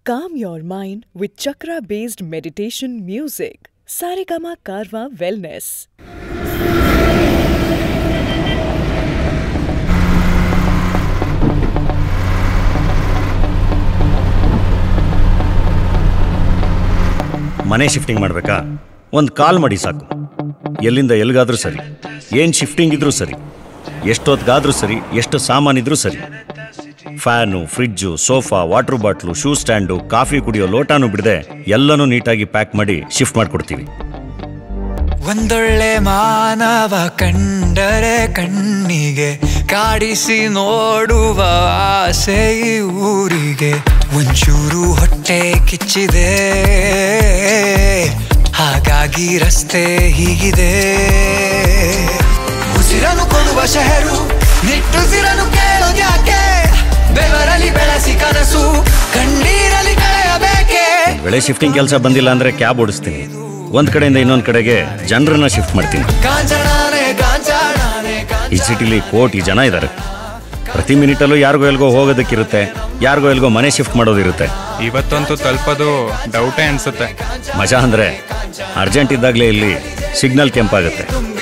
Calm your mind with chakra-based meditation music. Saregama Karwa Wellness. ಮನೆ shifting ಮಾಡಬೇಕಾ? ಒಂದು ಕಾಲ್ ಮಾಡಿ ಸಾಕು. ಎಲ್ಲಿಂದ ಎಲ್ಲಿಗಾದ್ರೂ ಸರಿ, ಏನು ಶಿಫ್ಟಿಂಗ್ ಇದ್ರೂ ಸರಿ, ಎಷ್ಟೊತ್ತಿಗಾದ್ರೂ ಸರಿ, ಎಷ್ಟು ಸಾಮಾನಿದ್ರೂ ಸರಿ, fan, fridge, sofa, water bottle, shoe stand, coffee ಕುಡಿಯೋ ಲೋಟಾನು ಬಿಡದೆ ಎಲ್ಲನೂ ನೀಟಾಗಿ ಪ್ಯಾಕ್ ಮಾಡಿ ಶಿಫ್ಟ್ ಮಾಡಿಕೊಡ್ತೀವಿ. ಒಂದೊಳ್ಳೆ ಮಾನವ ಕಂಡರೆ ಕಣ್ಣಿಗೆ ಕಾಡಿಸಿ ನೋಡುವ ಆಸೆ ಊರಿಗೆ. ಒಂಚೂರು ಹೊಟ್ಟೆ ಕಿಚ್ಚಿದೆ, ಹಾಗಾಗಿ ರಸ್ತೆ ಹೀಗಿದೆ. ಉಸಿರನು ಕೊಡುವ ಶಹರು, ನಿಟ್ಟುಸಿರನು ಕೇಳೋದ್ಯಾಕೆ? ಬೆವರಲಿ ಬೆಳೆಸಿ ಕನಸು, ಕಣ್ಣೀರಲಿ ಕಳೆಯಬೇಕೆ? ಬೆಳೆ ಶಿಫ್ಟಿಂಗ್ ಕೆಲಸ ಬಂದಿಲ್ಲ ಅಂದ್ರೆ ಕ್ಯಾಬ್ ಓಡಿಸ್ತೀನಿ. ಒಂದ್ ಕಡೆಯಿಂದ ಇನ್ನೊಂದ್ ಕಡೆಗೆ ಜನರನ್ನ ಶಿಫ್ಟ್ ಮಾಡ್ತೀನಿ. ಈ ಸಿಟಿಲಿ ಕೋಟಿ ಜನ ಇದ್ದಾರೆ. ಪ್ರತಿ ಮಿನಿಟಲ್ಲೂ ಯಾರಿಗೋ ಎಲ್ಗೋ ಹೋಗೋದಕ್ಕಿರುತ್ತೆ, ಯಾರಿಗೋ ಎಲ್ಗೋ ಮನೆ ಶಿಫ್ಟ್ ಮಾಡೋದಿರುತ್ತೆ. ಇವತ್ತಂತೂ ತಲುಪೋದು ಡೌಟೇ ಅನ್ಸುತ್ತೆ. ಮಜಾ ಅಂದ್ರೆ ಅರ್ಜೆಂಟ್ ಇದ್ದಾಗಲೇ ಇಲ್ಲಿ ಸಿಗ್ನಲ್ ಕೆಂಪಾಗುತ್ತೆ.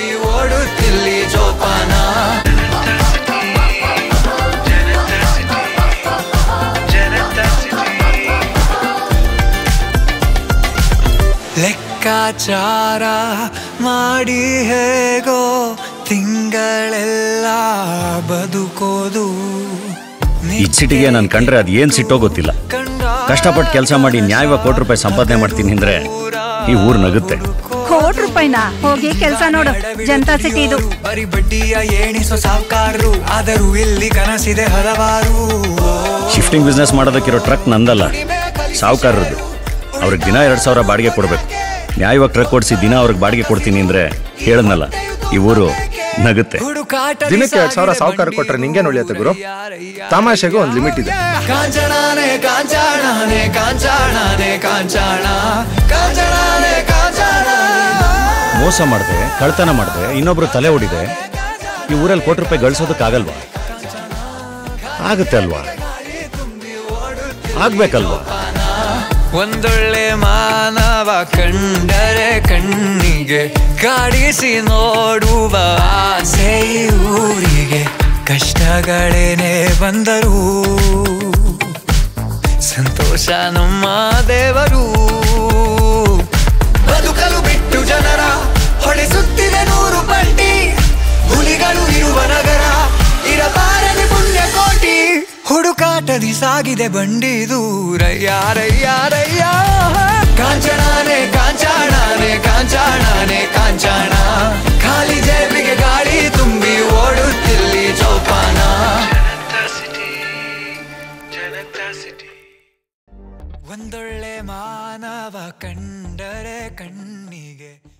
ಲೆಕ್ಕಾಚಾರ ಮಾಡಿ ಹೇಗೋ ತಿಂಗಳೆಲ್ಲ ಬದುಕೋದು. ಈ ಸಿಟಿಗೆ ನಾನು ಕಂಡ್ರೆ ಅದು ಏನ್ ಸಿಟ್ಟೋ ಗೊತ್ತಿಲ್ಲ. ಕಷ್ಟಪಟ್ಟು ಕೆಲಸ ಮಾಡಿ ನ್ಯಾಯವಾಗಿ ₹1 ಸಂಪಾದನೆ ಮಾಡ್ತೀನಿ ಅಂದ್ರೆ ಈ ಊರು ನಗುತ್ತೆ. ₹1 ಹೋಗಿ ಕೆಲಸ ನೋಡು. ಜನತಾ ಸಿಟಿ ಇದು. ಬರಿ ಬಡ್ಡಿಯ ಏಣಿಸೋ ಸಾವುಕಾರರು, ಆದರೂ ಇಲ್ಲಿ ಕನಸಿದೆ ಹಲವಾರು. ಶಿಫ್ಟಿಂಗ್ ಬಿಸ್ನೆಸ್ ಮಾಡೋದಕ್ಕಿರೋ ಟ್ರಕ್ ನಂದಲ್ಲ, ಸಾವುಕಾರರದ್ದು. ಅವ್ರಿಗೆ ದಿನ 2,000 ಬಾಡಿಗೆ ಕೊಡ್ಬೇಕು. ನ್ಯಾಯವಾಗಿ ಟ್ರಕ್ ಓಡಿಸಿ ದಿನ ಅವ್ರಿಗೆ ಬಾಡಿಗೆ ಕೊಡ್ತೀನಿ ಅಂದ್ರೆ ಹೇಳದ್ನಲ್ಲ, ಈ ಊರು ನಗುತ್ತೆ. ದಿನಕ್ಕೆ 2,000 ಸಾವುಕಾರ ಕೊಟ್ರೆ ನಿಂಗೇನು ಉಳಿಯುತ್ತೆ ಗುರು? ತಮಾಷೆಗೂ ಒಂದು ಲಿಮಿಟ್ ಇದೆ. ಮೋಸ ಮಾಡಿದೆ, ಕಳ್ತನ ಮಾಡಿದೆ, ಇನ್ನೊಬ್ರು ತಲೆ ಹೊಡಿದೆ, ಈ ಊರಲ್ಲಿ ₹1 ಗಳಿಸೋದಕ್ಕಾಗಲ್ವಾ? ಆಗುತ್ತೆ ಅಲ್ವಾ? ಆಗ್ಬೇಕಲ್ವಾ? ಒಂದೊಳ್ಳೆ ಮಾನವ ಕಂಡರೆ ಕಣ್ಣಿಗೆ ಕಾಡಿಸಿ ನೋಡುವ ಆಸೆ ಊರಿಗೆ. ಕಷ್ಟಗಳೇನೇ ಬಂದರೂ ಸಂತೋಷ ನಮ್ಮ ದೇವರು. ಬದುಕಲು ಬಿಟ್ಟು ಜನರ ಹೊಡೆಸುತ್ತಿದೆ 100 ಪಟ್ಟಿ. ಹುಲಿಗಳು ಇರುವ ನಗರ ಇರಬಾರದೆ ಪುಣ್ಯಕೋಟಿ. ಹುಡುಕಾಟದಿ ಸಾಗಿದೆ ಬಂಡಿ ದೂರಯ್ಯ ರಯ್ಯ ರಯ್ಯ. ಕಾಂಚನಾನೆ ಕಾಂಚಾಣಾನೆ ಕಾಂಚಾಣಾನೆ ಕಾಂಚಾಣ, ಖಾಲಿ ಜೇಬಿಗೆ ಗಾಳಿ ತುಂಬಿ ಓಡುತ್ತಿಲ್ಲಿ ಜೋಪಾನ. ಒಂದೊಳ್ಳೆ ಮಾನವ ಕಂಡರೆ ಕಣ್ಣಿಗೆ